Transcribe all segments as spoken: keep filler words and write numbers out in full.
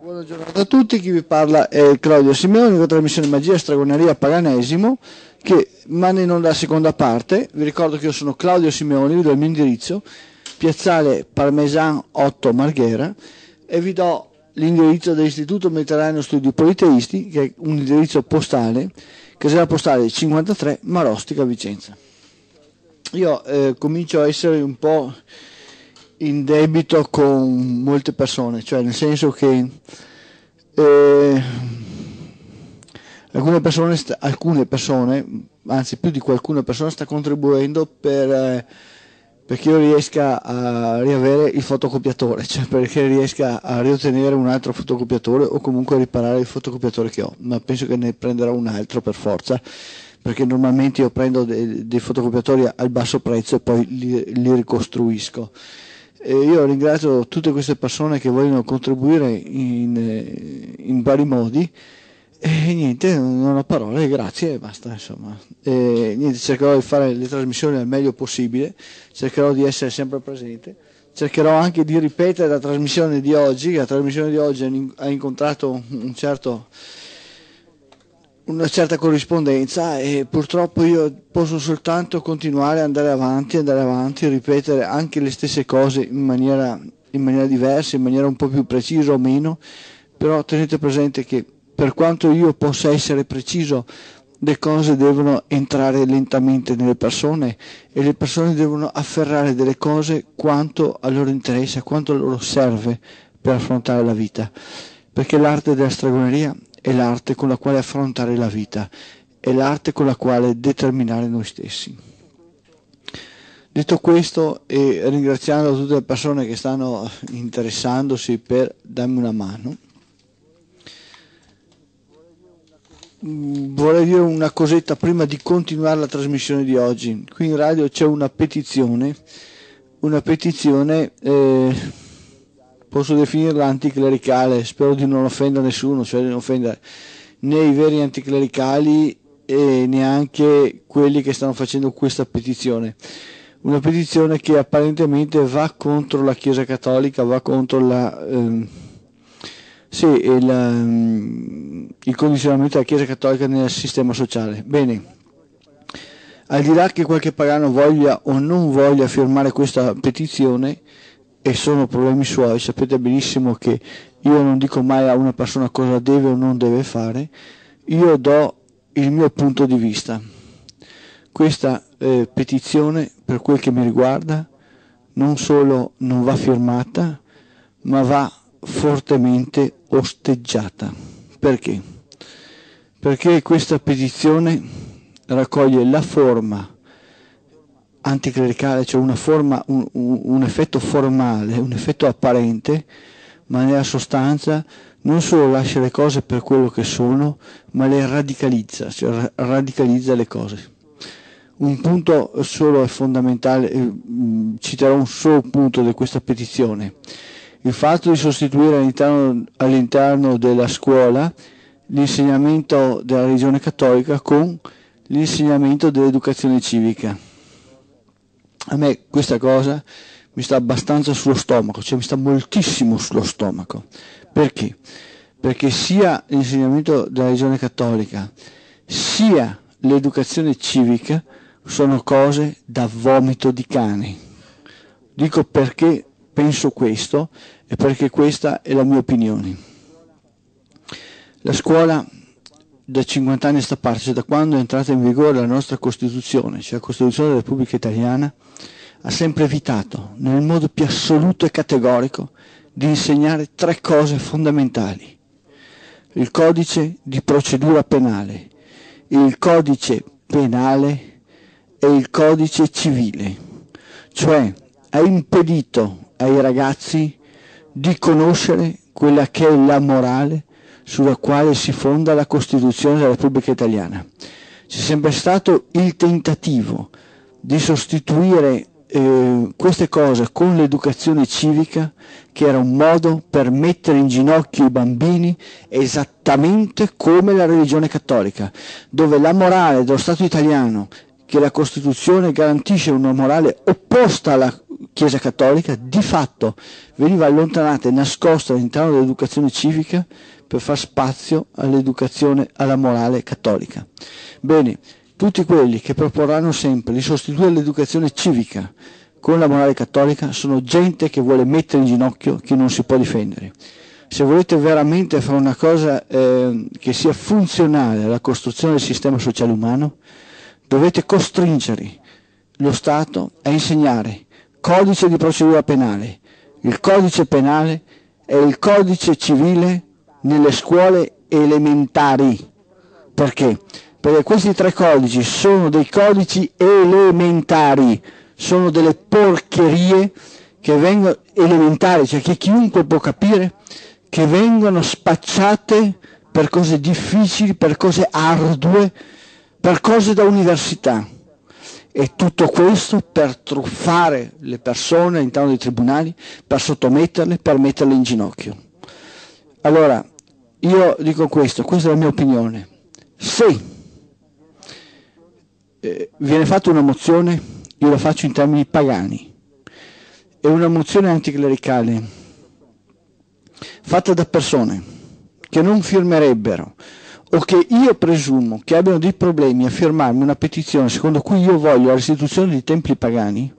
Buona giornata a tutti, chi vi parla è Claudio Simeoni con la trasmissione Magia, Stregoneria, Paganesimo, che manda in onda la seconda parte. Vi ricordo che io sono Claudio Simeoni, vi do il mio indirizzo, Piazzale Parmesan otto Marghera, e vi do l'indirizzo dell'Istituto Mediterraneo Studi Politeisti, che è un indirizzo postale, casella postale cinquantatré, Marostica, Vicenza. Io eh, comincio a essere un po' in debito con molte persone, cioè nel senso che eh, alcune persone, sta, alcune persone, anzi più di qualcuna persona sta contribuendo per, eh, perché io riesca a riavere il fotocopiatore, cioè perché riesca a riottenere un altro fotocopiatore o comunque a riparare il fotocopiatore che ho, ma penso che ne prenderò un altro per forza, perché normalmente io prendo dei, dei fotocopiatori al basso prezzo e poi li, li ricostruisco. E io ringrazio tutte queste persone che vogliono contribuire in, in vari modi e niente, non ho parole, grazie e basta, insomma. E niente, cercherò di fare le trasmissioni al meglio possibile, cercherò di essere sempre presente, cercherò anche di ripetere la trasmissione di oggi, che la trasmissione di oggi ha incontrato un certo... una certa corrispondenza e purtroppo io posso soltanto continuare ad andare avanti, andare avanti, ripetere anche le stesse cose in maniera, in maniera diversa, in maniera un po' più precisa o meno, però tenete presente che per quanto io possa essere preciso, le cose devono entrare lentamente nelle persone e le persone devono afferrare delle cose quanto a loro interessa, quanto a loro serve per affrontare la vita, perché l'arte della stregoneria è l'arte con la quale affrontare la vita, è l'arte con la quale determinare noi stessi. Detto questo, e ringraziando tutte le persone che stanno interessandosi per darmi una mano, vorrei dire una cosetta prima di continuare la trasmissione di oggi. Qui in radio c'è una petizione, una petizione... Eh, posso definirla anticlericale, spero di non offendere nessuno, cioè di non offendere né i veri anticlericali e neanche quelli che stanno facendo questa petizione. Una petizione che apparentemente va contro la Chiesa Cattolica, va contro la, ehm, sì, il, um, il condizionamento della Chiesa Cattolica nel sistema sociale. Bene, al di là che qualche pagano voglia o non voglia firmare questa petizione, e sono problemi suoi, sapete benissimo che io non dico mai a una persona cosa deve o non deve fare, io do il mio punto di vista. Questa eh, petizione, per quel che mi riguarda, non solo non va firmata, ma va fortemente osteggiata. Perché? Perché questa petizione raccoglie la forma anticlericale, cioè una forma, un, un, un effetto formale, un effetto apparente, ma nella sostanza non solo lascia le cose per quello che sono, ma le radicalizza, cioè radicalizza le cose. Un punto solo è fondamentale, eh, citerò un solo punto di questa petizione: il fatto di sostituire all'interno, all'interno della scuola l'insegnamento della religione cattolica con l'insegnamento dell'educazione civica. A me questa cosa mi sta abbastanza sullo stomaco, cioè mi sta moltissimo sullo stomaco. Perché? Perché sia l'insegnamento della religione cattolica sia l'educazione civica sono cose da vomito di cane. Dico perché penso questo e perché questa è la mia opinione. La scuola da cinquanta anni a sta parte, cioè da quando è entrata in vigore la nostra Costituzione, cioè la Costituzione della Repubblica Italiana, ha sempre evitato, nel modo più assoluto e categorico, di insegnare tre cose fondamentali: il codice di procedura penale, il codice penale e il codice civile, cioè ha impedito ai ragazzi di conoscere quella che è la morale sulla quale si fonda la Costituzione della Repubblica Italiana. C'è sempre stato il tentativo di sostituire eh, queste cose con l'educazione civica, che era un modo per mettere in ginocchio i bambini, esattamente come la religione cattolica, dove la morale dello Stato italiano, che la Costituzione garantisce una morale opposta alla Chiesa Cattolica, di fatto veniva allontanata e nascosta all'interno dell'educazione civica per far spazio all'educazione, alla morale cattolica. Bene, tutti quelli che proporranno sempre di sostituire l'educazione civica con la morale cattolica sono gente che vuole mettere in ginocchio chi non si può difendere. Se volete veramente fare una cosa eh, che sia funzionale alla costruzione del sistema sociale umano, dovete costringere lo Stato a insegnare codice di procedura penale. Il codice penale è il codice civile nelle scuole elementari. Perché? Perché questi tre codici sono dei codici elementari, sono delle porcherie che vengono elementari, cioè che chiunque può capire, che vengono spacciate per cose difficili, per cose ardue, per cose da università. E tutto questo per truffare le persone all'interno dei tribunali, per sottometterle, per metterle in ginocchio. Allora, io dico questo, questa è la mia opinione. Se eh, viene fatta una mozione, io la faccio in termini pagani, è una mozione anticlericale, fatta da persone che non firmerebbero, o che io presumo che abbiano dei problemi a firmarmi una petizione secondo cui io voglio la restituzione di templi pagani,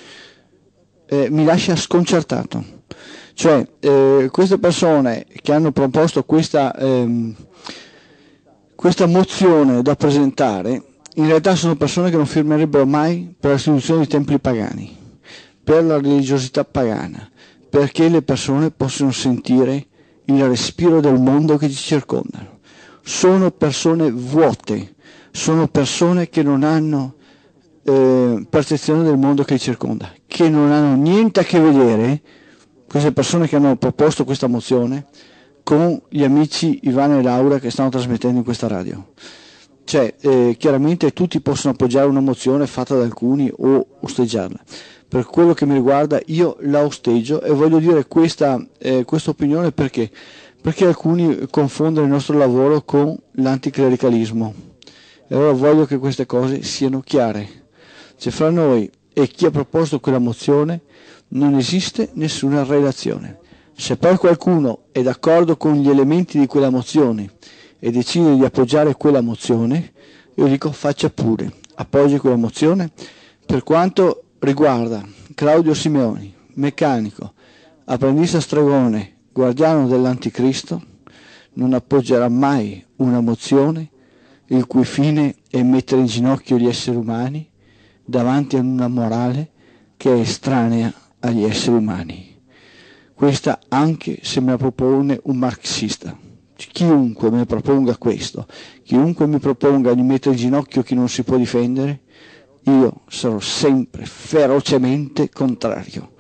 eh, mi lascia sconcertato. Cioè, eh, queste persone che hanno proposto questa, ehm, questa mozione da presentare, in realtà sono persone che non firmerebbero mai per la restituzione di templi pagani, per la religiosità pagana, perché le persone possono sentire il respiro del mondo che ci circondano. Sono persone vuote, sono persone che non hanno eh, percezione del mondo che li circonda, che non hanno niente a che vedere, queste persone che hanno proposto questa mozione, con gli amici Ivano e Laura che stanno trasmettendo in questa radio. Cioè, eh, chiaramente tutti possono appoggiare una mozione fatta da alcuni o osteggiarla. Per quello che mi riguarda, io la osteggio e voglio dire questa, eh, questa opinione perché? Perché alcuni confondono il nostro lavoro con l'anticlericalismo. E allora voglio che queste cose siano chiare. Cioè, fra noi e chi ha proposto quella mozione non esiste nessuna relazione. Se poi qualcuno è d'accordo con gli elementi di quella mozione e decide di appoggiare quella mozione, io dico faccia pure, appoggi quella mozione. Per quanto riguarda Claudio Simeoni, meccanico, apprendista stregone, guardiano dell'anticristo, non appoggerà mai una mozione il cui fine è mettere in ginocchio gli esseri umani davanti a una morale che è estranea agli esseri umani. Questa anche se me la propone un marxista. Chiunque me proponga questo, chiunque mi proponga di mettere in ginocchio chi non si può difendere, io sarò sempre ferocemente contrario.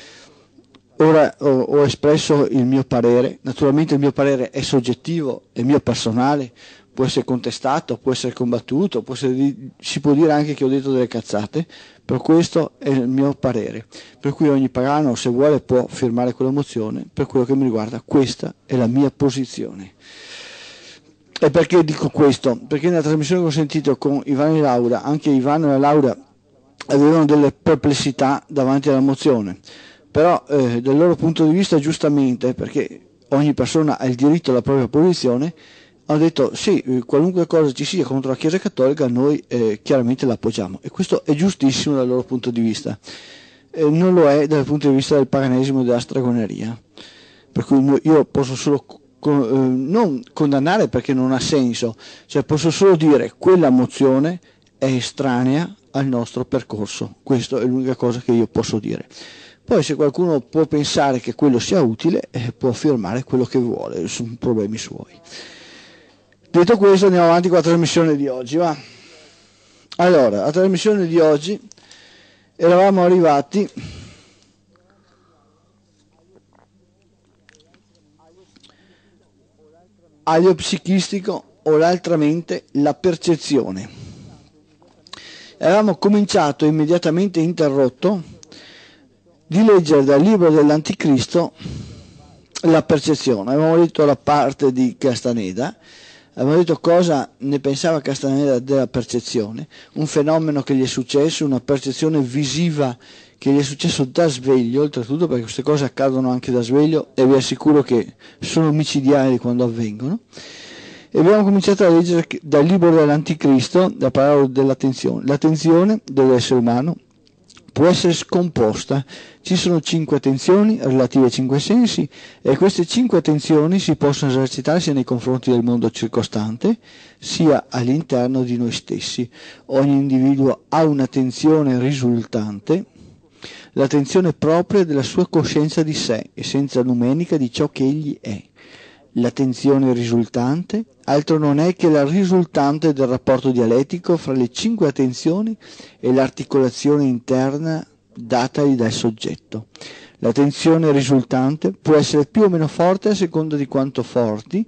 Ora ho, ho espresso il mio parere, naturalmente il mio parere è soggettivo, è mio personale, può essere contestato, può essere combattuto, può essere, si può dire anche che ho detto delle cazzate, per questo è il mio parere. Per cui ogni pagano, se vuole, può firmare quella mozione, per quello che mi riguarda questa è la mia posizione. E perché dico questo? Perché nella trasmissione che ho sentito con Ivano e Laura, anche Ivano e Laura avevano delle perplessità davanti alla mozione, però eh, dal loro punto di vista giustamente, perché ogni persona ha il diritto alla propria posizione, hanno detto sì, qualunque cosa ci sia contro la Chiesa Cattolica noi eh, chiaramente la appoggiamo, e questo è giustissimo dal loro punto di vista, eh, non lo è dal punto di vista del paganesimo e della stregoneria, per cui io posso solo con, eh, non condannare perché non ha senso, cioè posso solo dire quella mozione è estranea al nostro percorso, questa è l'unica cosa che io posso dire. Poi se qualcuno può pensare che quello sia utile, eh, può firmare quello che vuole, sono problemi suoi. Detto questo, andiamo avanti con la trasmissione di oggi, va? Allora, la trasmissione di oggi eravamo arrivati all'io psichistico o l'altra mente, la percezione. Avevamo cominciato immediatamente interrotto di leggere dal libro dell'Anticristo la percezione. Avevamo letto la parte di Castaneda, avevamo detto cosa ne pensava Castaneda della percezione, un fenomeno che gli è successo, una percezione visiva che gli è successo da sveglio, oltretutto, perché queste cose accadono anche da sveglio e vi assicuro che sono micidiali quando avvengono. E abbiamo cominciato a leggere dal libro dell'Anticristo la parola dell'attenzione. L'attenzione dell'essere umano può essere scomposta. Ci sono cinque attenzioni relative ai cinque sensi e queste cinque attenzioni si possono esercitare sia nei confronti del mondo circostante sia all'interno di noi stessi. Ogni individuo ha un'attenzione risultante, l'attenzione propria della sua coscienza di sé, essenza numenica di ciò che egli è. L'attenzione risultante altro non è che la risultante del rapporto dialettico fra le cinque attenzioni e l'articolazione interna datagli dal soggetto. L'attenzione risultante può essere più o meno forte a seconda di quanto forti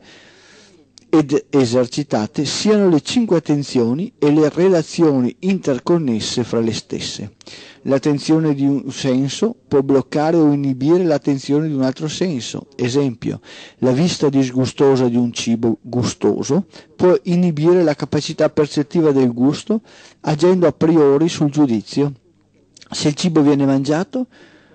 ed esercitate siano le cinque attenzioni e le relazioni interconnesse fra le stesse. L'attenzione di un senso può bloccare o inibire l'attenzione di un altro senso. Esempio, la vista disgustosa di un cibo gustoso può inibire la capacità percettiva del gusto agendo a priori sul giudizio. Se il cibo viene mangiato,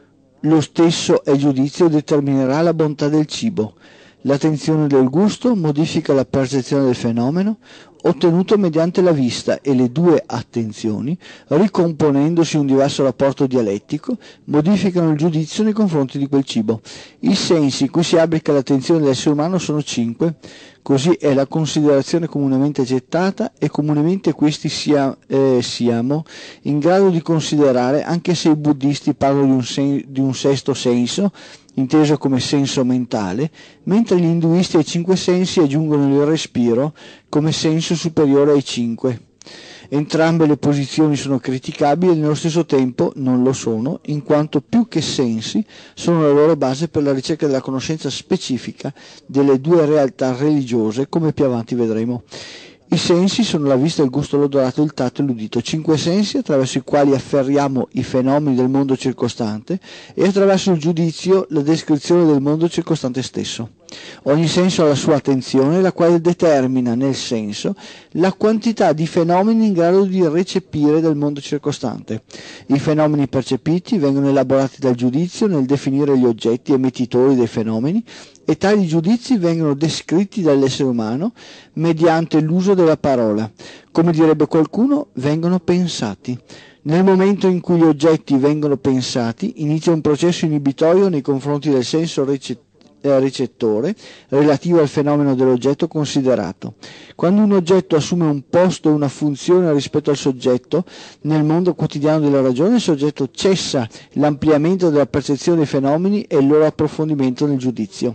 lo stesso è giudizio determinerà la bontà del cibo. L'attenzione del gusto modifica la percezione del fenomeno ottenuto mediante la vista e le due attenzioni, ricomponendosi un diverso rapporto dialettico, modificano il giudizio nei confronti di quel cibo. I sensi in cui si applica l'attenzione dell'essere umano sono cinque, così è la considerazione comunemente accettata e comunemente questi sia, eh, siamo in grado di considerare, anche se i buddisti parlano di un, sen- di un sesto senso, inteso come senso mentale, mentre gli induisti ai cinque sensi aggiungono il respiro come senso superiore ai cinque. Entrambe le posizioni sono criticabili e nello stesso tempo non lo sono, in quanto più che sensi sono la loro base per la ricerca della conoscenza specifica delle due realtà religiose, come più avanti vedremo. I sensi sono la vista, il gusto, l'odorato, il tatto e l'udito, cinque sensi attraverso i quali afferriamo i fenomeni del mondo circostante e attraverso il giudizio la descrizione del mondo circostante stesso. Ogni senso ha la sua attenzione, la quale determina nel senso la quantità di fenomeni in grado di recepire del mondo circostante. I fenomeni percepiti vengono elaborati dal giudizio nel definire gli oggetti emettitori dei fenomeni e tali giudizi vengono descritti dall'essere umano mediante l'uso della parola. Come direbbe qualcuno, vengono pensati. Nel momento in cui gli oggetti vengono pensati, inizia un processo inibitorio nei confronti del senso recettore ricettore relativo al fenomeno dell'oggetto considerato. Quando un oggetto assume un posto e una funzione rispetto al soggetto nel mondo quotidiano della ragione, il soggetto cessa l'ampliamento della percezione dei fenomeni e il loro approfondimento nel giudizio.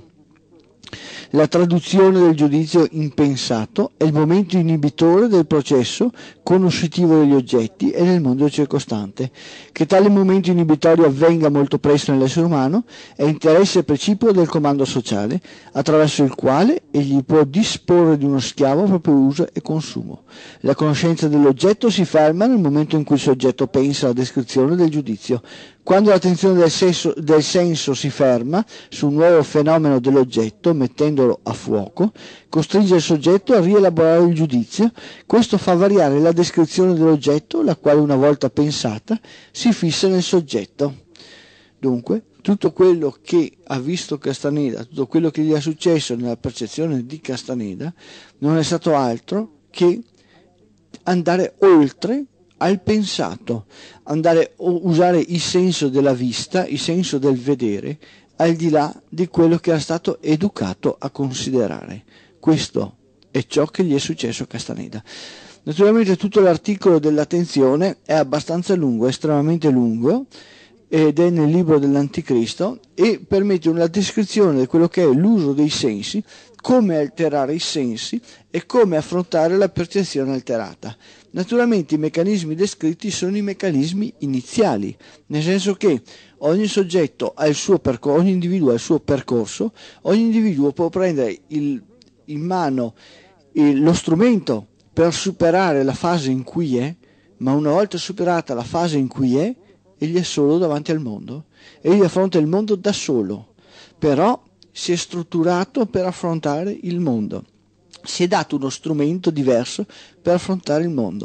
La traduzione del giudizio in pensato è il momento inibitore del processo conoscitivo degli oggetti e nel mondo circostante. Che tale momento inibitorio avvenga molto presto nell'essere umano è interesse precipuo del comando sociale, attraverso il quale egli può disporre di uno schiavo a proprio uso e consumo. La conoscenza dell'oggetto si ferma nel momento in cui il soggetto pensa alla descrizione del giudizio. Quando l'attenzione del senso, del senso si ferma su un nuovo fenomeno dell'oggetto, mettendolo a fuoco, costringe il soggetto a rielaborare il giudizio. Questo fa variare la descrizione dell'oggetto, la quale una volta pensata si fissa nel soggetto. Dunque, tutto quello che ha visto Castaneda, tutto quello che gli è successo nella percezione di Castaneda, non è stato altro che andare oltre al pensato, andare a usare il senso della vista, il senso del vedere, al di là di quello che era stato educato a considerare. Questo è ciò che gli è successo a Castaneda. Naturalmente tutto l'articolo dell'attenzione è abbastanza lungo, estremamente lungo, ed è nel libro dell'Anticristo e permette una descrizione di quello che è l'uso dei sensi, come alterare i sensi e come affrontare la percezione alterata. Naturalmente i meccanismi descritti sono i meccanismi iniziali, nel senso che ogni soggetto ha il suo percorso, ogni individuo ha il suo percorso, ogni individuo può prendere il, in mano il, lo strumento per superare la fase in cui è, ma una volta superata la fase in cui è, egli è solo davanti al mondo, egli affronta il mondo da solo, però si è strutturato per affrontare il mondo. Si è dato uno strumento diverso per affrontare il mondo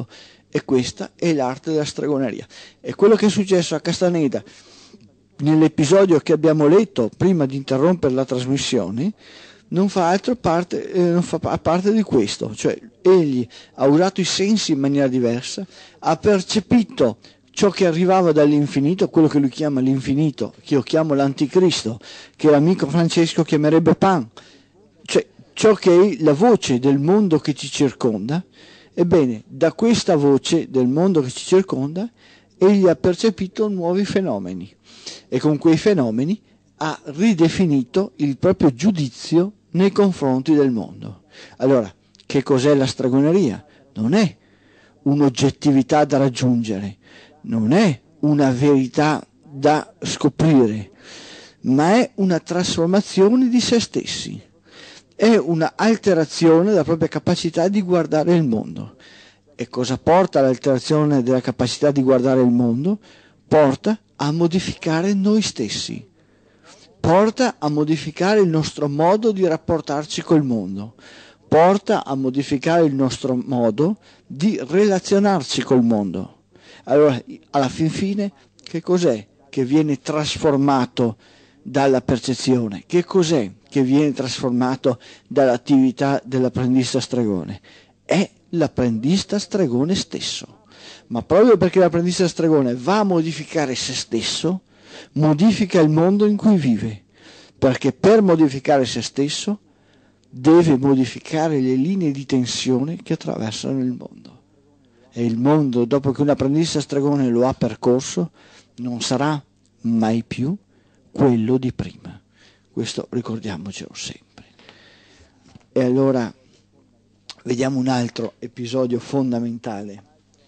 E questa è l'arte della stregoneria. E quello che è successo a Castaneda nell'episodio che abbiamo letto prima di interrompere la trasmissione non fa altro parte, eh, non fa parte di questo, cioè egli ha usato i sensi in maniera diversa, ha percepito ciò che arrivava dall'infinito, quello che lui chiama l'infinito, che io chiamo l'anticristo, che l'amico Francesco chiamerebbe Pan, cioè ciò che è la voce del mondo che ci circonda. Ebbene, da questa voce del mondo che ci circonda, egli ha percepito nuovi fenomeni e con quei fenomeni ha ridefinito il proprio giudizio nei confronti del mondo. Allora, che cos'è la stregoneria? Non è un'oggettività da raggiungere, non è una verità da scoprire, ma è una trasformazione di se stessi. È una alterazione della propria capacità di guardare il mondo. E cosa porta all'alterazione della capacità di guardare il mondo? Porta a modificare noi stessi, porta a modificare il nostro modo di rapportarci col mondo, porta a modificare il nostro modo di relazionarci col mondo. Allora, alla fin fine, che cos'è che viene trasformato dalla percezione? Che cos'è che viene trasformato dall'attività dell'apprendista stregone? È l'apprendista stregone stesso. Ma proprio perché l'apprendista stregone va a modificare se stesso, modifica il mondo in cui vive, perché per modificare se stesso deve modificare le linee di tensione che attraversano il mondo. E il mondo, dopo che un apprendista stregone lo ha percorso, non sarà mai più quello di prima. Questo ricordiamocelo sempre. E allora vediamo un altro episodio fondamentale,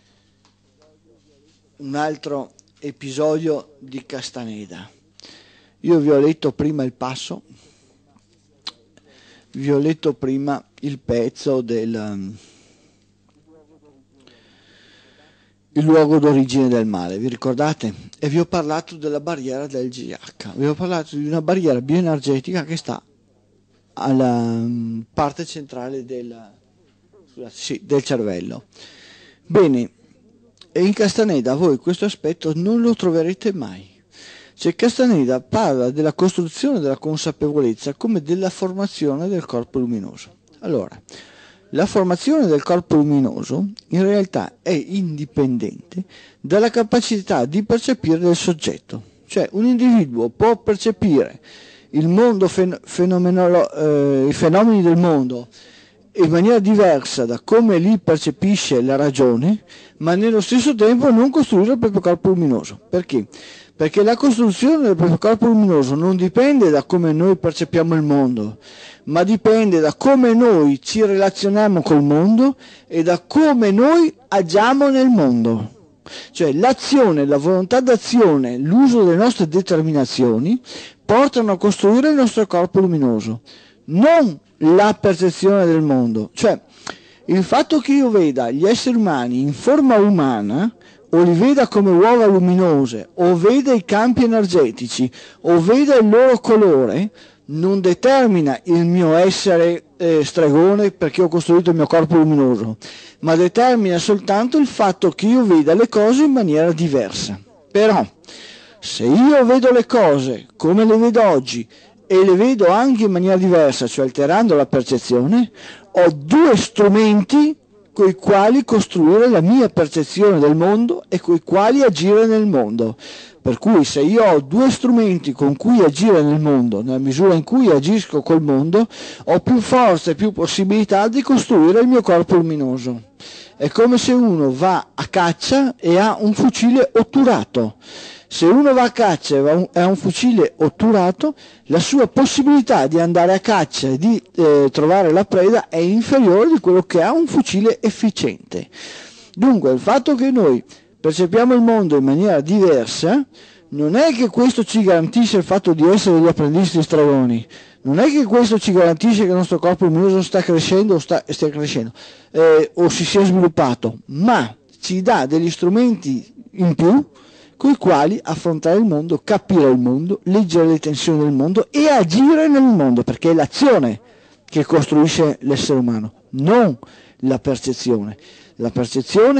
un altro episodio di Castaneda. Io vi ho letto prima il passo, vi ho letto prima il pezzo del il luogo d'origine del male, vi ricordate? E vi ho parlato della barriera del G H, vi ho parlato di una barriera bioenergetica che sta alla parte centrale del, scusate, sì, del cervello. Bene, e in Castaneda voi questo aspetto non lo troverete mai. Cioè Castaneda parla della costruzione della consapevolezza come della formazione del corpo luminoso. Allora, la formazione del corpo luminoso in realtà è indipendente dalla capacità di percepire del soggetto. Cioè un individuo può percepire il mondo fen- fenomenolo- eh, i fenomeni del mondo in maniera diversa da come li percepisce la ragione, ma nello stesso tempo non costruire il proprio corpo luminoso. Perché? Perché la costruzione del proprio corpo luminoso non dipende da come noi percepiamo il mondo, ma dipende da come noi ci relazioniamo col mondo e da come noi agiamo nel mondo. Cioè l'azione, la volontà d'azione, l'uso delle nostre determinazioni portano a costruire il nostro corpo luminoso, non la percezione del mondo. Cioè il fatto che io veda gli esseri umani in forma umana, o li veda come uova luminose, o veda i campi energetici, o veda il loro colore, non determina il mio essere eh, stregone perché ho costruito il mio corpo luminoso, ma determina soltanto il fatto che io veda le cose in maniera diversa. Però, se io vedo le cose come le vedo oggi, e le vedo anche in maniera diversa, cioè alterando la percezione, ho due strumenti con i quali costruire la mia percezione del mondo e con i quali agire nel mondo. Per cui se io ho due strumenti con cui agire nel mondo, nella misura in cui agisco col mondo, ho più forza e più possibilità di costruire il mio corpo luminoso. È come se uno va a caccia e ha un fucile otturato. Se uno va a caccia e ha un fucile otturato, la sua possibilità di andare a caccia e di eh, trovare la preda è inferiore di quello che ha un fucile efficiente. Dunque il fatto che noi percepiamo il mondo in maniera diversa non è che questo ci garantisce il fatto di essere degli apprendisti stregoni, non è che questo ci garantisce che il nostro corpo luminoso sta crescendo o sta, stia crescendo eh, o si sia sviluppato, ma ci dà degli strumenti in più con i quali affrontare il mondo, capire il mondo, leggere le tensioni del mondo e agire nel mondo, perché è l'azione che costruisce l'essere umano, non la percezione. La percezione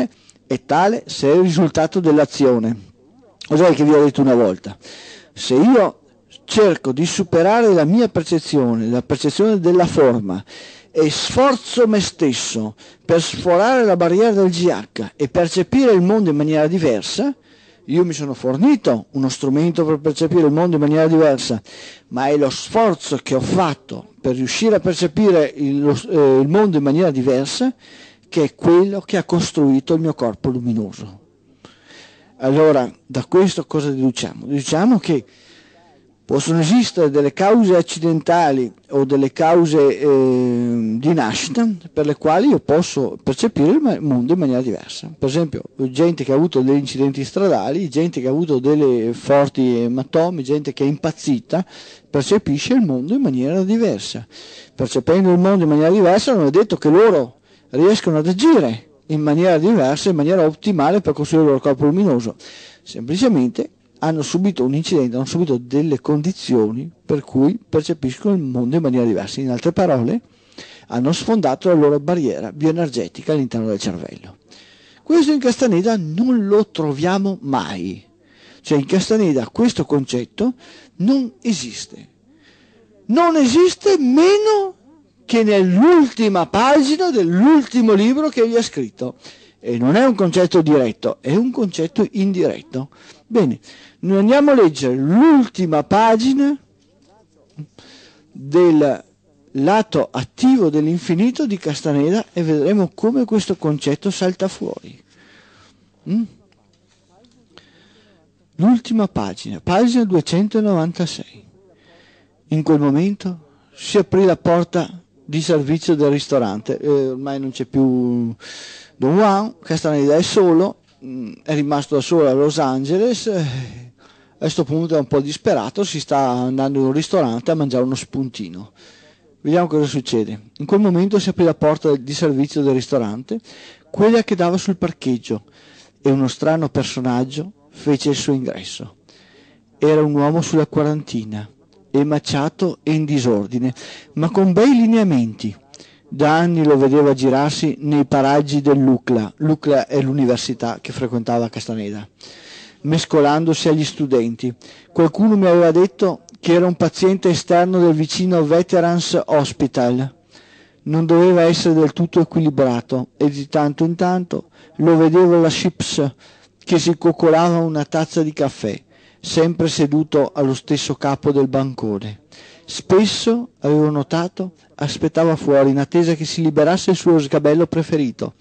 è tale se è il risultato dell'azione. Cos'è che vi ho detto una volta? Se io cerco di superare la mia percezione, la percezione della forma, e sforzo me stesso per sforare la barriera del G H e percepire il mondo in maniera diversa, io mi sono fornito uno strumento per percepire il mondo in maniera diversa, ma è lo sforzo che ho fatto per riuscire a percepire il, lo, eh, il mondo in maniera diversa che è quello che ha costruito il mio corpo luminoso. Allora, da questo cosa deduciamo? Deduciamo che possono esistere delle cause accidentali o delle cause eh, di nascita per le quali io posso percepire il mondo in maniera diversa. Per esempio, gente che ha avuto degli incidenti stradali, gente che ha avuto delle forti ematomi, gente che è impazzita, percepisce il mondo in maniera diversa. Percependo il mondo in maniera diversa non è detto che loro riescano ad agire in maniera diversa, in maniera ottimale per costruire il loro corpo luminoso. Semplicemente hanno subito un incidente, hanno subito delle condizioni per cui percepiscono il mondo in maniera diversa. In altre parole, hanno sfondato la loro barriera bioenergetica all'interno del cervello. Questo in Castaneda non lo troviamo mai. Cioè in Castaneda questo concetto non esiste. Non esiste meno che nell'ultima pagina dell'ultimo libro che egli ha scritto. E non è un concetto diretto, è un concetto indiretto. Bene, noi andiamo a leggere l'ultima pagina del lato attivo dell'infinito di Castaneda e vedremo come questo concetto salta fuori. Mm? L'ultima pagina, pagina duecentonovantasei. In quel momento si aprì la porta di servizio del ristorante, eh, ormai non c'è più Don Juan, Castaneda è solo, mh, è rimasto da solo a Los Angeles, eh, a questo punto è un po' disperato, si sta andando in un ristorante a mangiare uno spuntino. Vediamo cosa succede. In quel momento si aprì la porta di servizio del ristorante, quella che dava sul parcheggio, e uno strano personaggio fece il suo ingresso. Era un uomo sulla quarantina, emaciato e in disordine, ma con bei lineamenti. Da anni lo vedeva girarsi nei paraggi dell'U C L A. L'U C L A è l'università che frequentava Castaneda, mescolandosi agli studenti. Qualcuno mi aveva detto che era un paziente esterno del vicino Veterans Hospital. Non doveva essere del tutto equilibrato e di tanto in tanto lo vedevo alla Chips che si coccolava una tazza di caffè, sempre seduto allo stesso capo del bancone. Spesso, avevo notato, aspettava fuori in attesa che si liberasse il suo sgabello preferito.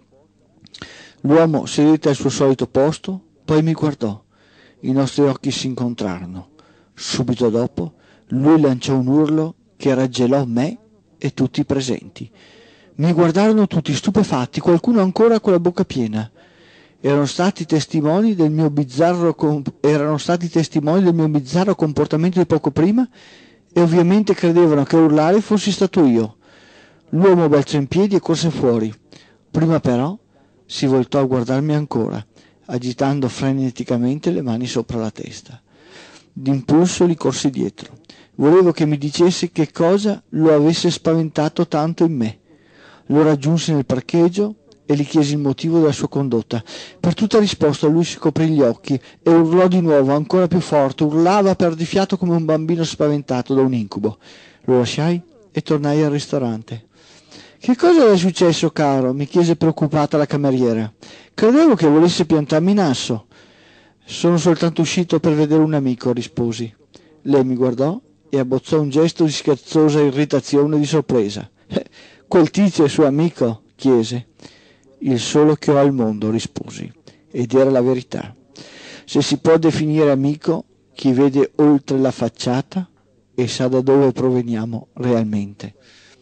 L'uomo sedette al suo solito posto, poi mi guardò. I nostri occhi si incontrarono. Subito dopo, lui lanciò un urlo che raggelò me e tutti i presenti. Mi guardarono tutti stupefatti, qualcuno ancora con la bocca piena. Erano stati testimoni del mio bizzarro comp- erano stati testimoni del mio bizzarro comportamento di poco prima e ovviamente credevano che a urlare fossi stato io. L'uomo balzò in piedi e corse fuori. Prima però si voltò a guardarmi ancora, agitando freneticamente le mani sopra la testa. D'impulso gli corsi dietro. Volevo che mi dicesse che cosa lo avesse spaventato tanto in me. Lo raggiunsi nel parcheggio e gli chiesi il motivo della sua condotta. Per tutta risposta lui si coprì gli occhi e urlò di nuovo, ancora più forte, urlava perdifiato come un bambino spaventato da un incubo. Lo lasciai e tornai al ristorante. Che cosa è successo, caro? Mi chiese preoccupata la cameriera. Credevo che volesse piantarmi in asso. Sono soltanto uscito per vedere un amico, risposi. Lei mi guardò e abbozzò un gesto di scherzosa irritazione e di sorpresa. Quel tizio è suo amico? Chiese. Il solo che ho al mondo, risposi, ed era la verità. Se si può definire amico chi vede oltre la facciata e sa da dove proveniamo realmente.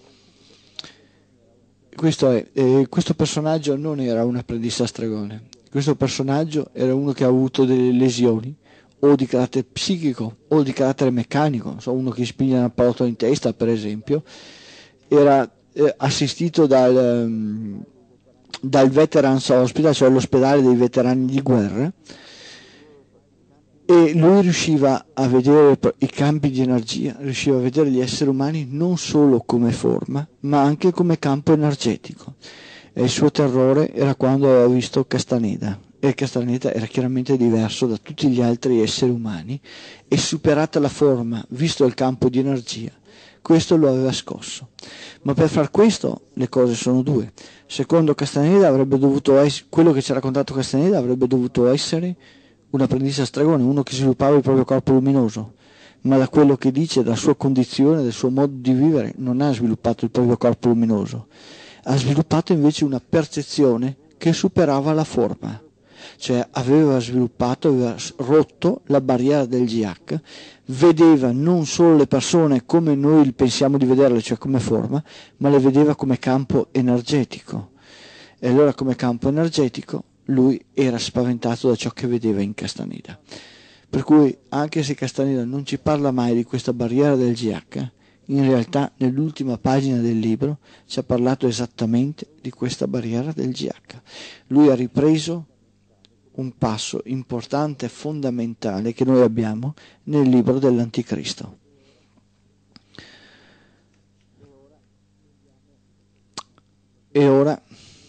Questo, è, eh, questo personaggio non era un apprendista stregone, questo personaggio era uno che ha avuto delle lesioni o di carattere psichico o di carattere meccanico, non so, uno che spigna una pallottola in testa per esempio, era eh, assistito dal... Um, dal Veterans Hospital, cioè l'ospedale dei veterani di guerra, e lui riusciva a vedere i campi di energia, riusciva a vedere gli esseri umani non solo come forma, ma anche come campo energetico. e il suo terrore era quando aveva visto Castaneda, e Castaneda era chiaramente diverso da tutti gli altri esseri umani, e superata la forma, visto il campo di energia, questo lo aveva scosso. Ma per far questo le cose sono due. Secondo Castaneda avrebbe dovuto essere, quello che ci ha raccontato Castaneda avrebbe dovuto essere un apprendista stregone, uno che sviluppava il proprio corpo luminoso, ma da quello che dice, dalla sua condizione, del suo modo di vivere, non ha sviluppato il proprio corpo luminoso, ha sviluppato invece una percezione che superava la forma, cioè aveva sviluppato, aveva rotto la barriera del G H, vedeva non solo le persone come noi pensiamo di vederle, cioè come forma, ma le vedeva come campo energetico. E allora come campo energetico lui era spaventato da ciò che vedeva in Castaneda. Per cui anche se Castaneda non ci parla mai di questa barriera del G H, in realtà nell'ultima pagina del libro ci ha parlato esattamente di questa barriera del G H. Lui ha ripreso un passo importante e fondamentale che noi abbiamo nel libro dell'Anticristo. E ora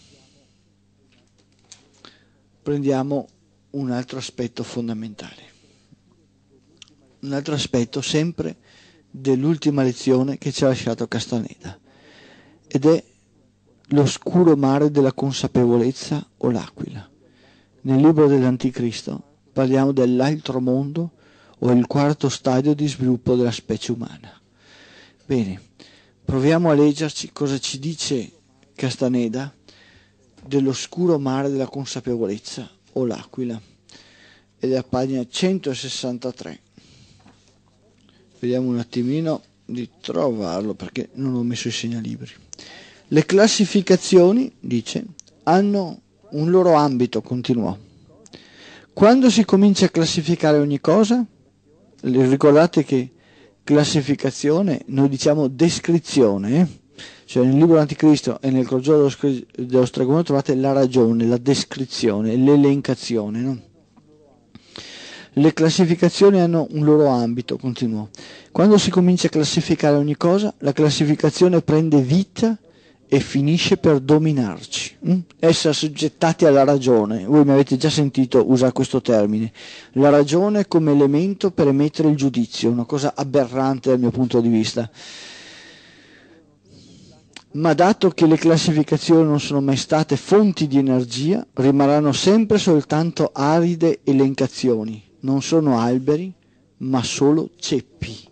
prendiamo un altro aspetto fondamentale, un altro aspetto sempre dell'ultima lezione che ci ha lasciato Castaneda, ed è l'oscuro mare della consapevolezza o l'aquila. Nel libro dell'Anticristo parliamo dell'altro mondo o il quarto stadio di sviluppo della specie umana. Bene, proviamo a leggerci cosa ci dice Castaneda dell'oscuro mare della consapevolezza o l'aquila. Ed è a pagina centosessantatré. Vediamo un attimino di trovarlo perché non ho messo i segnalibri. Le classificazioni, dice, hanno un loro ambito, continuò. Quando si comincia a classificare ogni cosa, ricordate che classificazione, noi diciamo descrizione, eh? Cioè nel libro dell'Anticristo e nel Crogiolo dello, dello Stregone trovate la ragione, la descrizione, l'elencazione, no? Le classificazioni hanno un loro ambito, continuò. Quando si comincia a classificare ogni cosa, la classificazione prende vita e finisce per dominarci, hm? Essere soggettati alla ragione. Voi mi avete già sentito usare questo termine, la ragione come elemento per emettere il giudizio, una cosa aberrante dal mio punto di vista. Ma dato che le classificazioni non sono mai state fonti di energia, rimarranno sempre soltanto aride elencazioni, non sono alberi, ma solo ceppi.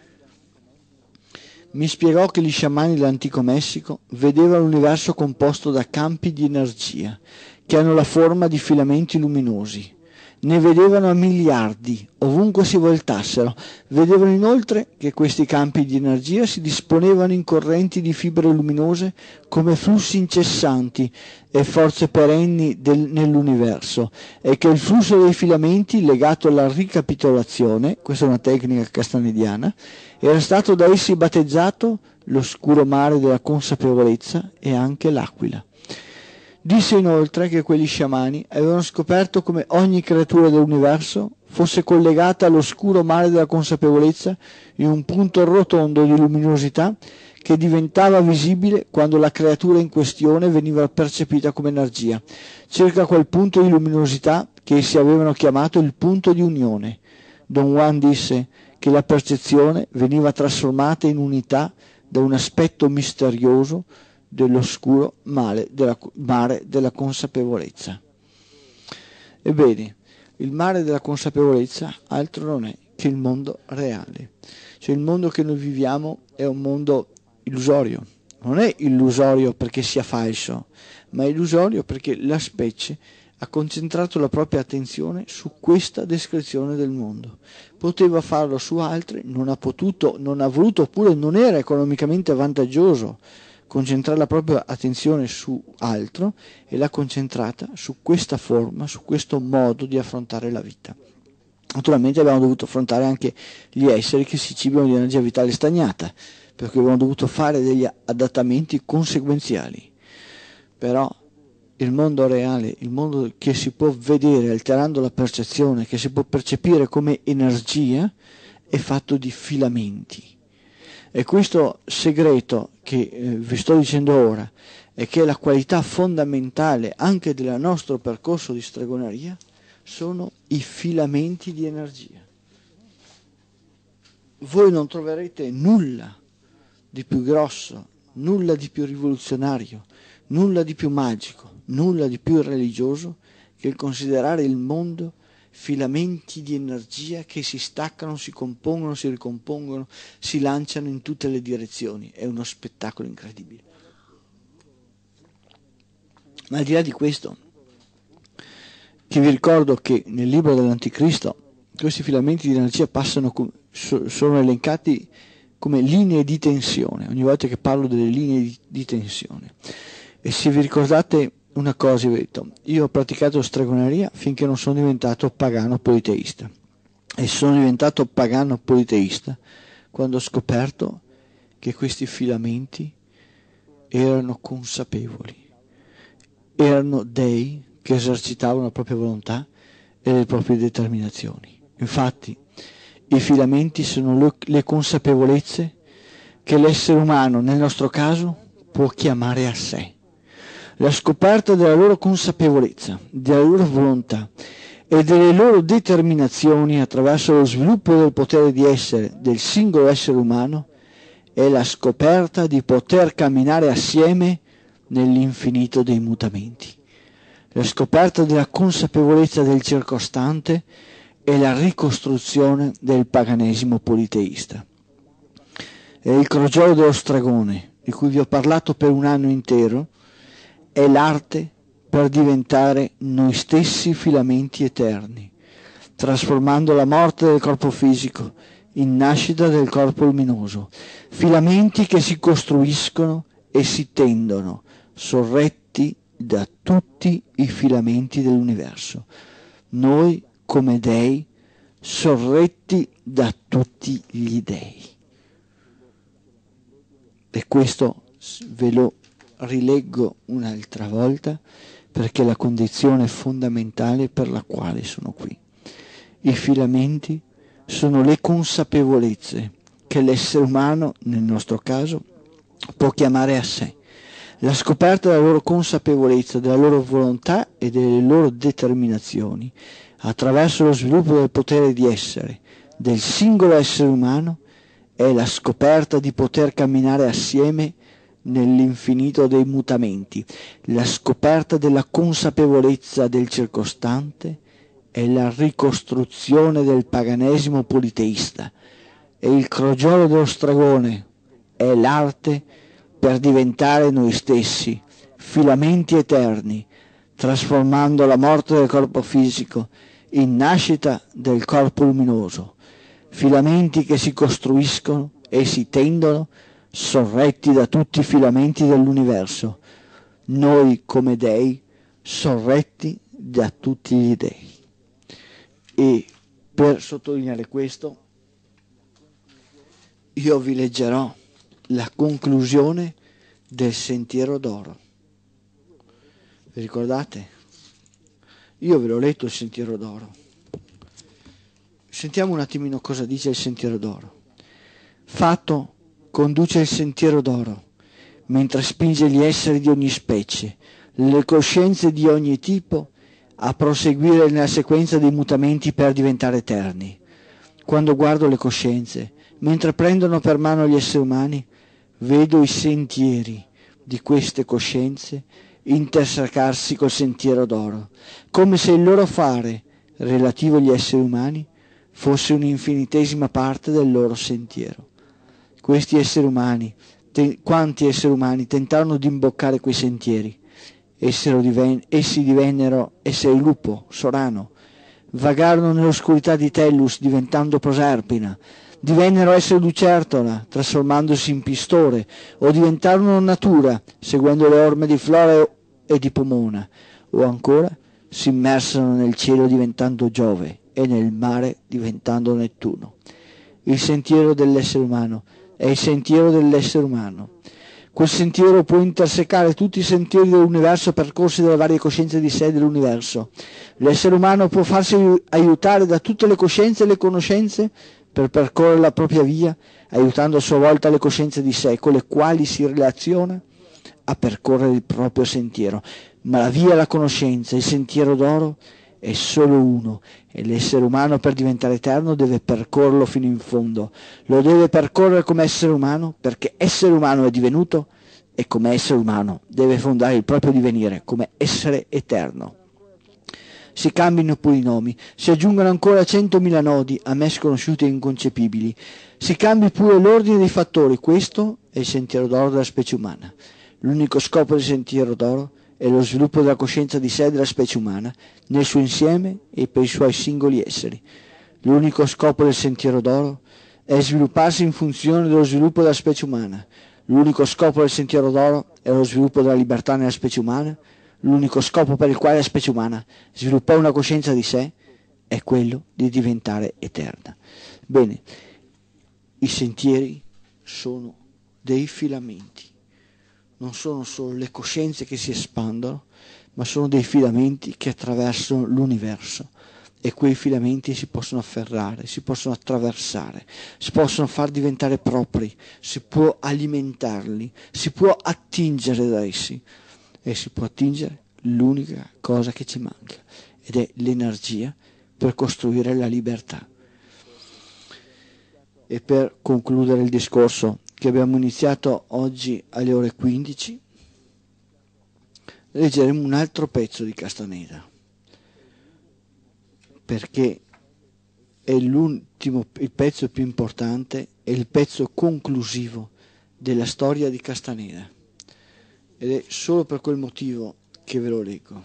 Mi spiegò che gli sciamani dell'antico Messico vedevano l'universo composto da campi di energia, che hanno la forma di filamenti luminosi. Ne vedevano a miliardi, ovunque si voltassero. Vedevano inoltre che questi campi di energia si disponevano in correnti di fibre luminose come flussi incessanti e forze perenni del, nell'universo, e che il flusso dei filamenti, legato alla ricapitolazione, questa è una tecnica castanediana, era stato da essi battezzato l'oscuro mare della consapevolezza e anche l'aquila. Disse inoltre che quegli sciamani avevano scoperto come ogni creatura dell'universo fosse collegata all'oscuro mare della consapevolezza in un punto rotondo di luminosità che diventava visibile quando la creatura in questione veniva percepita come energia, circa quel punto di luminosità che essi avevano chiamato il punto di unione. Don Juan disse che la percezione veniva trasformata in unità da un aspetto misterioso dell'oscuro mare della, mare della consapevolezza. Ebbene, il mare della consapevolezza altro non è che il mondo reale. Cioè il mondo che noi viviamo è un mondo illusorio. Non è illusorio perché sia falso, ma è illusorio perché la specie ha concentrato la propria attenzione su questa descrizione del mondo. Poteva farlo su altri, non ha potuto, non ha voluto, oppure non era economicamente vantaggioso concentrare la propria attenzione su altro, e l'ha concentrata su questa forma, su questo modo di affrontare la vita. Naturalmente abbiamo dovuto affrontare anche gli esseri che si cibano di energia vitale stagnata, perché abbiamo dovuto fare degli adattamenti conseguenziali. Però il mondo reale, il mondo che si può vedere alterando la percezione, che si può percepire come energia, è fatto di filamenti. E questo segreto che eh, vi sto dicendo ora e che è la qualità fondamentale anche del nostro percorso di stregoneria, sono i filamenti di energia. Voi non troverete nulla di più grosso, nulla di più rivoluzionario, nulla di più magico, nulla di più religioso che il considerare il mondo filamenti di energia che si staccano, si compongono, si ricompongono, si lanciano in tutte le direzioni. È uno spettacolo incredibile. Ma al di là di questo, che vi ricordo che nel libro dell'Anticristo questi filamenti di energia passano, sono elencati come linee di tensione, ogni volta che parlo delle linee di, di tensione. E se vi ricordate una cosa, vi ho detto, io ho praticato stregoneria finché non sono diventato pagano politeista, e sono diventato pagano politeista quando ho scoperto che questi filamenti erano consapevoli, erano dei che esercitavano la propria volontà e le proprie determinazioni. Infatti i filamenti sono le, le consapevolezze che l'essere umano, nel nostro caso, può chiamare a sé. La scoperta della loro consapevolezza, della loro volontà e delle loro determinazioni attraverso lo sviluppo del potere di essere del singolo essere umano è la scoperta di poter camminare assieme nell'infinito dei mutamenti. La scoperta della consapevolezza del circostante è la ricostruzione del paganesimo politeista. E il crogiolo dello stregone, di cui vi ho parlato per un anno intero, è l'arte per diventare noi stessi filamenti eterni, trasformando la morte del corpo fisico in nascita del corpo luminoso, filamenti che si costruiscono e si tendono, sorretti da tutti i filamenti dell'universo. Noi, come dei, sorretti da tutti gli dei. E questo ve lo rileggo un'altra volta perché è la condizione fondamentale per la quale sono qui. I filamenti sono le consapevolezze che l'essere umano, nel nostro caso, può chiamare a sé. La scoperta della loro consapevolezza, della loro volontà e delle loro determinazioni attraverso lo sviluppo del potere di essere del singolo essere umano è la scoperta di poter camminare assieme nell'infinito dei mutamenti. La scoperta della consapevolezza del circostante è la ricostruzione del paganesimo politeista, e il crogiolo dello stregone è l'arte per diventare noi stessi filamenti eterni, trasformando la morte del corpo fisico in nascita del corpo luminoso, filamenti che si costruiscono e si tendono, sorretti da tutti i filamenti dell'universo, noi come dei, sorretti da tutti gli dei. E per sottolineare questo, io vi leggerò la conclusione del Sentiero d'Oro. Vi ricordate? Io ve l'ho letto il Sentiero d'Oro. Sentiamo un attimino cosa dice il Sentiero d'Oro. Fatto conduce il Sentiero d'Oro, mentre spinge gli esseri di ogni specie, le coscienze di ogni tipo, a proseguire nella sequenza dei mutamenti per diventare eterni. Quando guardo le coscienze, mentre prendono per mano gli esseri umani, vedo i sentieri di queste coscienze intersecarsi col Sentiero d'Oro, come se il loro fare relativo agli esseri umani fosse un'infinitesima parte del loro sentiero. Questi esseri umani, te, quanti esseri umani tentarono di imboccare quei sentieri? Diven, essi divennero esseri lupo, sorano, vagarono nell'oscurità di Tellus diventando Proserpina, divennero esseri lucertola trasformandosi in pistore, o diventarono natura seguendo le orme di Flora e di Pomona, o ancora si immersero nel cielo diventando Giove e nel mare diventando Nettuno. Il sentiero dell'essere umano è il sentiero dell'essere umano. Quel sentiero può intersecare tutti i sentieri dell'universo percorsi dalle varie coscienze di sé dell'universo. L'essere umano può farsi aiutare da tutte le coscienze e le conoscenze per percorrere la propria via, aiutando a sua volta le coscienze di sé con le quali si relaziona a percorrere il proprio sentiero. Ma la via alla conoscenza, il sentiero d'oro, è solo uno, e l'essere umano per diventare eterno deve percorrerlo fino in fondo. Lo deve percorrere come essere umano, perché essere umano è divenuto, e come essere umano deve fondare il proprio divenire come essere eterno. Si cambino pure i nomi, si aggiungono ancora centomila nodi a me sconosciuti e inconcepibili, si cambi pure l'ordine dei fattori. Questo è il sentiero d'oro della specie umana. L'unico scopo del sentiero d'oro è lo sviluppo della coscienza di sé e della specie umana, nel suo insieme e per i suoi singoli esseri. L'unico scopo del sentiero d'oro è svilupparsi in funzione dello sviluppo della specie umana. L'unico scopo del sentiero d'oro è lo sviluppo della libertà nella specie umana. L'unico scopo per il quale la specie umana sviluppa una coscienza di sé è quello di diventare eterna. Bene, i sentieri sono dei filamenti. Non sono solo le coscienze che si espandono, ma sono dei filamenti che attraversano l'universo, e quei filamenti si possono afferrare, si possono attraversare, si possono far diventare propri, si può alimentarli, si può attingere da essi, e si può attingere l'unica cosa che ci manca, ed è l'energia per costruire la libertà. E per concludere il discorso che abbiamo iniziato oggi alle ore quindici, leggeremo un altro pezzo di Castaneda, perché è l'ultimo, il pezzo più importante, è il pezzo conclusivo della storia di Castaneda, ed è solo per quel motivo che ve lo leggo.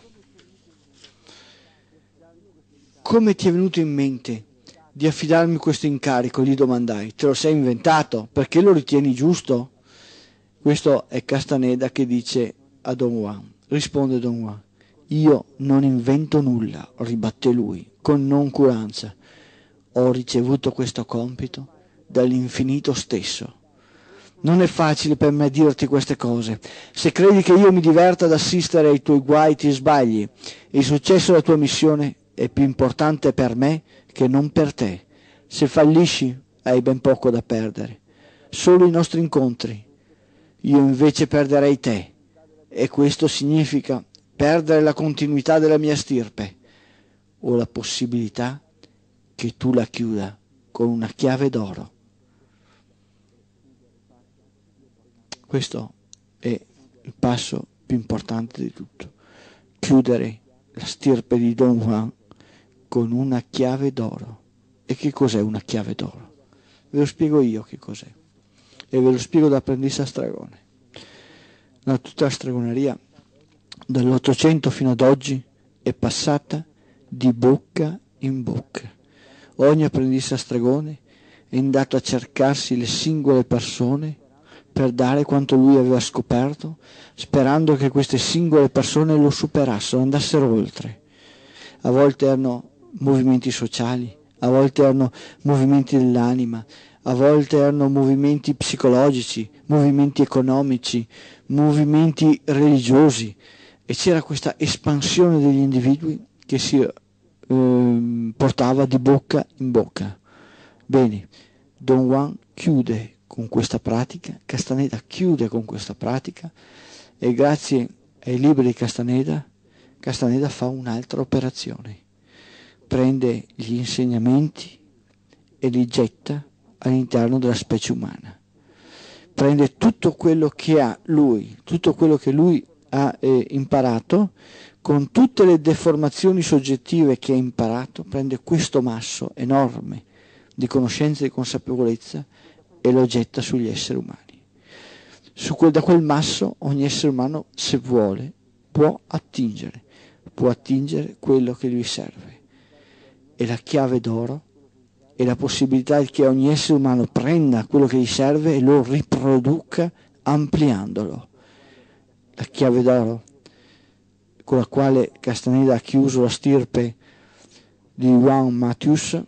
Come ti è venuto in mente di affidarmi questo incarico? Gli domandai. Te lo sei inventato? Perché lo ritieni giusto? Questo è Castaneda che dice a Don Juan. Risponde Don Juan: io non invento nulla, ribatté lui con noncuranza. Ho ricevuto questo compito dall'infinito stesso. Non è facile per me dirti queste cose. Se credi che io mi diverta ad assistere ai tuoi guai, ti sbagli. Il successo della tua missione è più importante per me che non per te. Se fallisci, hai ben poco da perdere. Solo i nostri incontri. Io invece perderei te, e questo significa perdere la continuità della mia stirpe, o la possibilità che tu la chiuda con una chiave d'oro. Questo è il passo più importante di tutto. Chiudere la stirpe di Don Juan con una chiave d'oro. E che cos'è una chiave d'oro? Ve lo spiego io che cos'è. E ve lo spiego da apprendista stragone. La, tutta la stregoneria dall'Ottocento fino ad oggi è passata di bocca in bocca. Ogni apprendista stregone è andato a cercarsi le singole persone per dare quanto lui aveva scoperto, sperando che queste singole persone lo superassero, andassero oltre. A volte erano movimenti sociali, a volte erano movimenti dell'anima, a volte erano movimenti psicologici, movimenti economici, movimenti religiosi, e c'era questa espansione degli individui che si eh, portava di bocca in bocca. Bene, Don Juan chiude con questa pratica, Castaneda chiude con questa pratica, e grazie ai libri di Castaneda, Castaneda fa un'altra operazione. Prende gli insegnamenti e li getta all'interno della specie umana. Prende tutto quello che ha lui, tutto quello che lui ha eh, imparato, con tutte le deformazioni soggettive che ha imparato, prende questo masso enorme di conoscenza e di consapevolezza e lo getta sugli esseri umani. Su quel, da quel masso ogni essere umano, se vuole, può attingere, può attingere quello che gli serve. E la chiave d'oro è la possibilità che ogni essere umano prenda quello che gli serve e lo riproduca ampliandolo. La chiave d'oro con la quale Castaneda ha chiuso la stirpe di Juan Matheus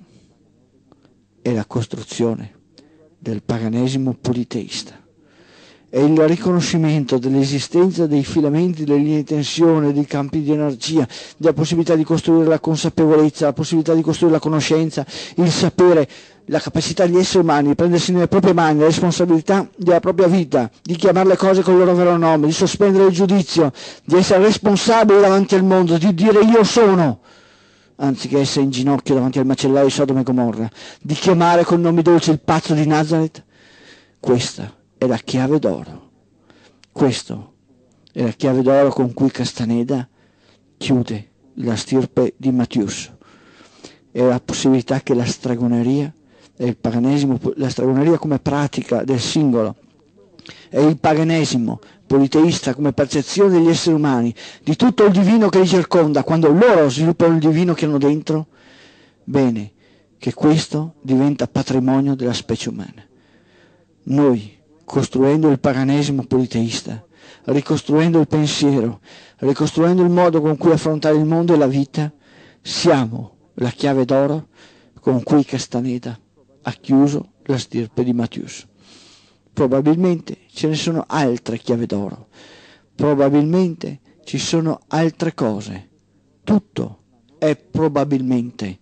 è la costruzione del paganesimo politeista. È il riconoscimento dell'esistenza dei filamenti, delle linee di tensione, dei campi di energia, della possibilità di costruire la consapevolezza, la possibilità di costruire la conoscenza, il sapere la capacità degli esseri umani di prendersi nelle proprie mani la responsabilità della propria vita, di chiamare le cose con il loro vero nome, di sospendere il giudizio, di essere responsabili davanti al mondo, di dire io sono, anziché essere in ginocchio davanti al macellaio di Sodoma e Gomorra, di chiamare con nomi dolci il pazzo di Nazareth. Questa è la chiave d'oro. Questa è la chiave d'oro con cui Castaneda chiude la stirpe di Mattius. È la possibilità che la stregoneria e il paganesimo, la stregoneria come pratica del singolo e il paganesimo politeista come percezione degli esseri umani, di tutto il divino che li circonda, quando loro sviluppano il divino che hanno dentro, bene, che questo diventa patrimonio della specie umana. Noi, costruendo il paganesimo politeista, ricostruendo il pensiero, ricostruendo il modo con cui affrontare il mondo e la vita, siamo la chiave d'oro con cui Castaneda ha chiuso la stirpe di Mattius. Probabilmente ce ne sono altre chiavi d'oro, probabilmente ci sono altre cose, tutto è probabilmente,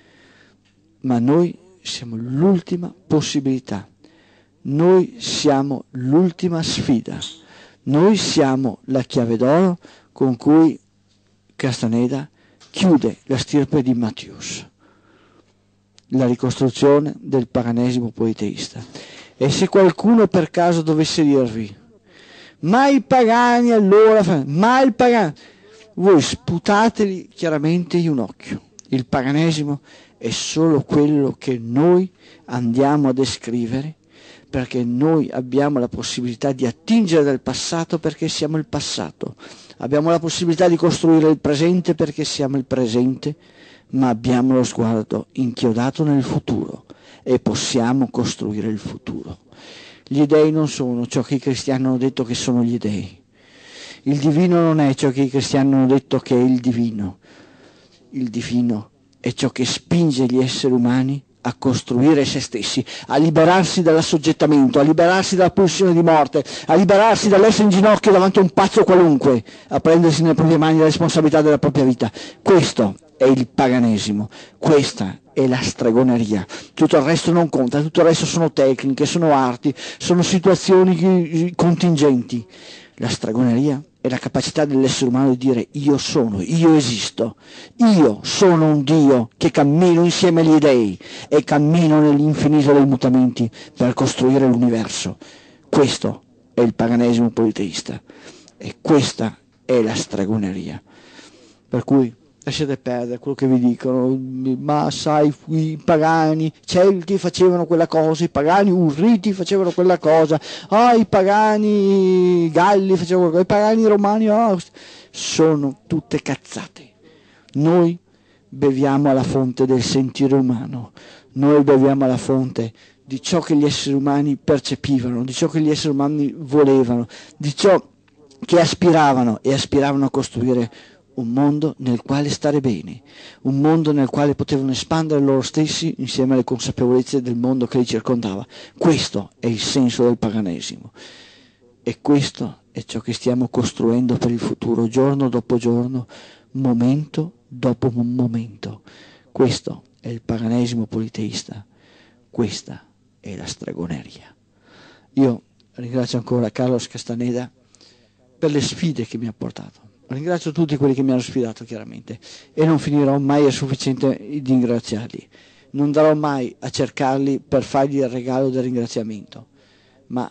ma noi siamo l'ultima possibilità, noi siamo l'ultima sfida, noi siamo la chiave d'oro con cui Castaneda chiude la stirpe di Mattius, la ricostruzione del paganesimo politeista. E se qualcuno per caso dovesse dirvi, ma i pagani allora, ma il pagano, voi sputateli chiaramente in un occhio. Il paganesimo è solo quello che noi andiamo a descrivere, perché noi abbiamo la possibilità di attingere dal passato perché siamo il passato. Abbiamo la possibilità di costruire il presente perché siamo il presente, ma abbiamo lo sguardo inchiodato nel futuro e possiamo costruire il futuro. Gli dei non sono ciò che i cristiani hanno detto che sono gli dei. Il divino non è ciò che i cristiani hanno detto che è il divino. Il divino è ciò che spinge gli esseri umani a costruire se stessi, a liberarsi dall'assoggettamento, a liberarsi dalla pulsione di morte, a liberarsi dall'essere in ginocchio davanti a un pazzo qualunque, a prendersi nelle proprie mani la responsabilità della propria vita. Questo è il paganesimo, questa è la stregoneria. Tutto il resto non conta, tutto il resto sono tecniche, sono arti, sono situazioni contingenti. La stregoneria è la capacità dell'essere umano di dire io sono, io esisto, io sono un Dio che cammino insieme agli dei e cammino nell'infinito dei mutamenti per costruire l'universo. Questo è il paganesimo politeista e questa è la stregoneria. Per cui lasciate perdere quello che vi dicono, ma sai, i pagani, i Celti facevano quella cosa, i pagani Urriti facevano quella cosa, ah, i pagani Galli facevano quella cosa, i pagani Romani, ah, sono tutte cazzate. Noi beviamo alla fonte del sentire umano, noi beviamo alla fonte di ciò che gli esseri umani percepivano, di ciò che gli esseri umani volevano, di ciò che aspiravano e aspiravano a costruire un mondo nel quale stare bene, un mondo nel quale potevano espandere loro stessi insieme alle consapevolezze del mondo che li circondava. Questo è il senso del paganesimo e questo è ciò che stiamo costruendo per il futuro, giorno dopo giorno, momento dopo momento. Questo è il paganesimo politeista, questa è la stregoneria. Io ringrazio ancora Carlos Castaneda per le sfide che mi ha portato. Ringrazio tutti quelli che mi hanno sfidato chiaramente e non finirò mai a sufficiente di ringraziarli. Non darò mai a cercarli per fargli il regalo del ringraziamento, ma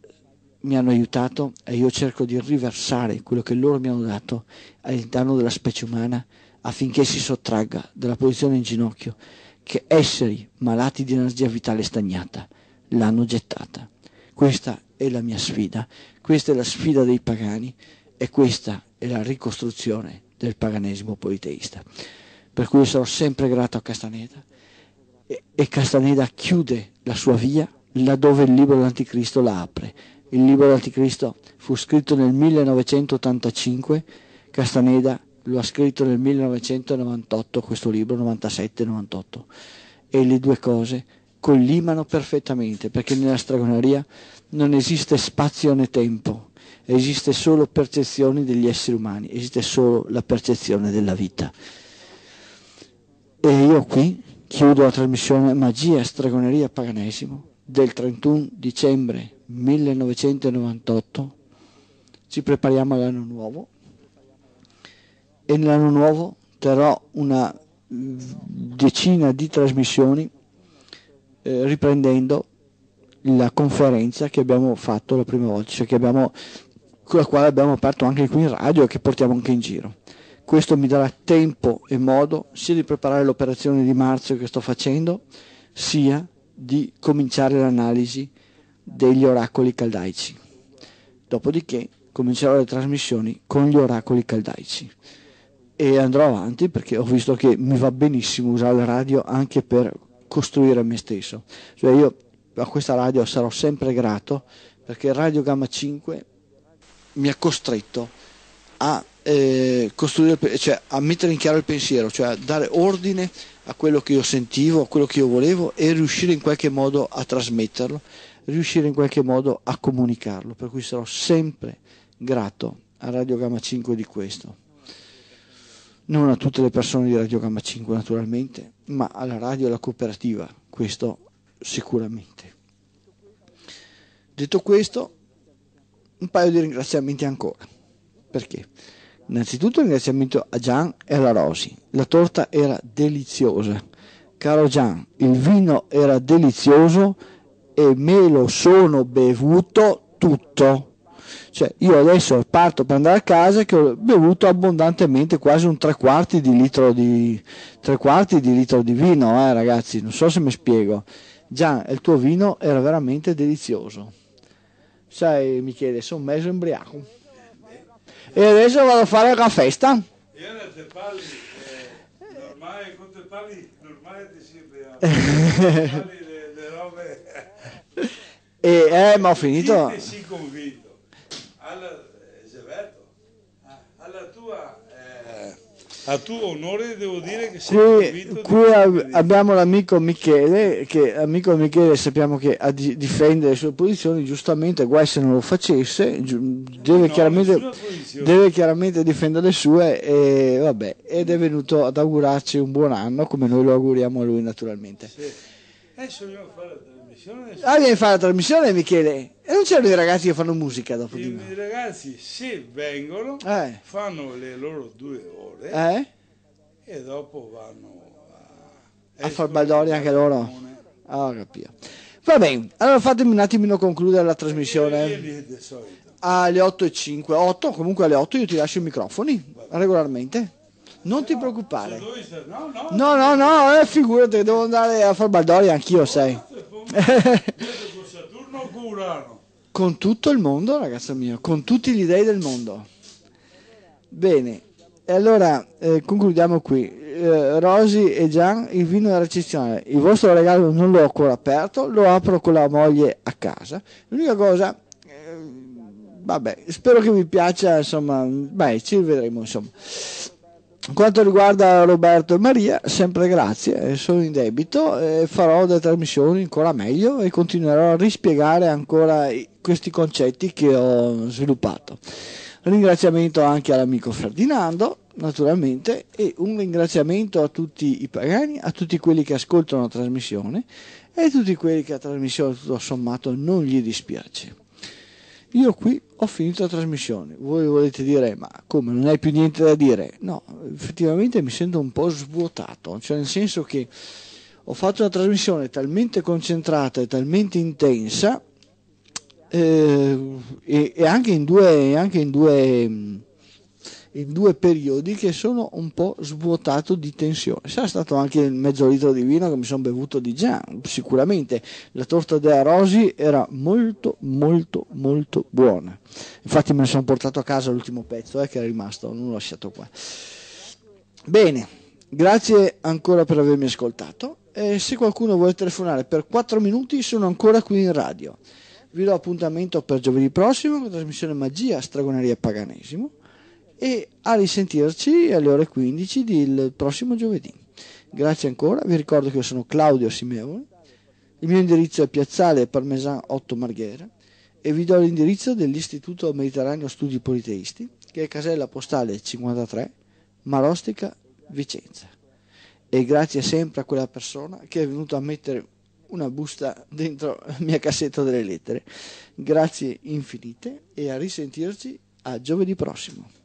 mi hanno aiutato e io cerco di riversare quello che loro mi hanno dato all'interno della specie umana affinché si sottragga dalla posizione in ginocchio che esseri malati di energia vitale stagnata l'hanno gettata. Questa è la mia sfida, questa è la sfida dei pagani e questa è la ricostruzione del paganesimo politeista. Per cui sarò sempre grato a Castaneda e, e Castaneda chiude la sua via laddove il libro dell'Anticristo la apre. Il libro dell'Anticristo fu scritto nel millenovecentottantacinque, Castaneda lo ha scritto nel millenovecentonovantotto, questo libro, novantasette novantotto, e le due cose collimano perfettamente, perché nella stregoneria non esiste spazio né tempo, esiste solo percezione degli esseri umani, esiste solo la percezione della vita. E io qui chiudo la trasmissione Magia, Stregoneria, Paganesimo del trentuno dicembre millenovecentonovantotto. Ci prepariamo all'anno nuovo e nell'anno nuovo terrò una decina di trasmissioni eh, riprendendo la conferenza che abbiamo fatto la prima volta, cioè che abbiamo, con la quale abbiamo aperto anche qui in radio e che portiamo anche in giro. Questo mi darà tempo e modo sia di preparare l'operazione di marzo che sto facendo, sia di cominciare l'analisi degli oracoli caldaici. Dopodiché comincerò le trasmissioni con gli oracoli caldaici e andrò avanti perché ho visto che mi va benissimo usare la radio anche per costruire me stesso. Cioè io a questa radio sarò sempre grato perché Radio Gamma cinque mi ha costretto a eh, costruire, cioè a mettere in chiaro il pensiero, cioè a dare ordine a quello che io sentivo, a quello che io volevo e riuscire in qualche modo a trasmetterlo, riuscire in qualche modo a comunicarlo, per cui sarò sempre grato a Radio Gamma cinque di questo. Non a tutte le persone di Radio Gamma cinque naturalmente, ma alla radio e alla cooperativa, questo sicuramente. Detto questo, un paio di ringraziamenti ancora. Perché? Innanzitutto un ringraziamento a Gian e alla Rosi. La torta era deliziosa. Caro Gian, il vino era delizioso e me lo sono bevuto tutto. Cioè io adesso parto per andare a casa che ho bevuto abbondantemente quasi un tre quarti di litro di tre quarti di litro di vino, eh ragazzi, non so se mi spiego. Gian, il tuo vino era veramente delizioso. Sai Michele, sono messo embriaco. E adesso vado a fare la festa. Io non te parli, eh, normale, quando te parli, normale ti si embriaco. Parli le robe. E eh, ma ho finito. Chi ti si convinto? Alla, Geverto, alla tua, eh, a tuo onore devo dire che sei Qui, convinto. qui ab- abbiamo l'amico Michele, che amico Michele sappiamo che a di- difende le sue posizioni, giustamente, guai se non lo facesse, giu- deve, No, chiaramente, nessuna posizione. deve chiaramente difendere le sue e vabbè, ed è venuto ad augurarci un buon anno, come noi lo auguriamo a lui naturalmente. Sì. Adesso dobbiamo fare la trasmissione. Adesso Ah, vieni a fare la trasmissione Michele? E non c'erano i ragazzi che fanno musica dopo di i, me? i ragazzi se vengono, Eh, fanno le loro due ore eh? e dopo vanno a, A far baldoria anche loro? comune. Ah, capito. Va bene, allora fatemi un attimino concludere la trasmissione. E lì di solito. Alle otto e cinque, otto, comunque alle otto io ti lascio i microfoni regolarmente. Non ti preoccupare. Se dove sta- No, no, No, no, no, eh, figurati, devo andare a far baldoria anch'io, sai. con Saturno o Urano? Con tutto il mondo, ragazzo mio, con tutti gli dei del mondo. Bene, e allora eh, concludiamo qui. Eh, Rosy e Gian, il vino da recensione. Il vostro regalo non l'ho ancora aperto, lo apro con la moglie a casa. L'unica cosa, eh, vabbè, spero che vi piaccia, insomma, beh, ci rivedremo, insomma. Quanto riguarda Roberto e Maria, sempre grazie, sono in debito, e farò delle trasmissioni ancora meglio e continuerò a rispiegare ancora questi concetti che ho sviluppato. Un ringraziamento anche all'amico Ferdinando, naturalmente, e un ringraziamento a tutti i pagani, a tutti quelli che ascoltano la trasmissione e a tutti quelli che la trasmissione tutto sommato non gli dispiace. Io qui ho finito la trasmissione, voi volete dire ma come, non hai più niente da dire? No, effettivamente mi sento un po' svuotato, cioè nel senso che ho fatto una trasmissione talmente concentrata e talmente intensa eh, e, e anche in due, anche in due in due periodi che sono un po' svuotato di tensione. Sarà stato anche il mezzo litro di vino che mi sono bevuto di già, sicuramente. La torta della Rosi era molto molto molto buona. Infatti me ne sono portato a casa l'ultimo pezzo eh, che era rimasto, non l'ho lasciato qua. Bene, grazie ancora per avermi ascoltato. E se qualcuno vuole telefonare per quattro minuti sono ancora qui in radio. Vi do appuntamento per giovedì prossimo con la trasmissione Magia, Stregoneria e Paganesimo. E a risentirci alle ore quindici del prossimo giovedì. Grazie ancora, vi ricordo che io sono Claudio Simeone, il mio indirizzo è Piazzale Parmesan otto Marghera e vi do l'indirizzo dell'Istituto Mediterraneo Studi Politeisti che è casella postale cinquantatré Marostica Vicenza. e grazie sempre a quella persona che è venuta a mettere una busta dentro la mia cassetta delle lettere. Grazie infinite e a risentirci a giovedì prossimo.